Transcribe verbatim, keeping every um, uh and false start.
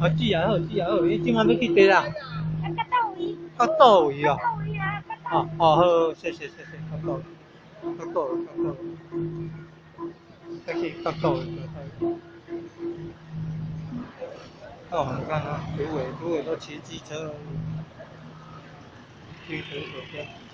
好煮啊，好煮啊，好，你今晚要去地啦？ 啊，到倒位？ 到倒位哦。 到位啊，到倒哦哦，好，谢谢谢谢，到倒位，到倒位，到倒位，再去到倒位，到倒位。哦，你看啊，芦苇芦苇都骑机车而已，机车左边。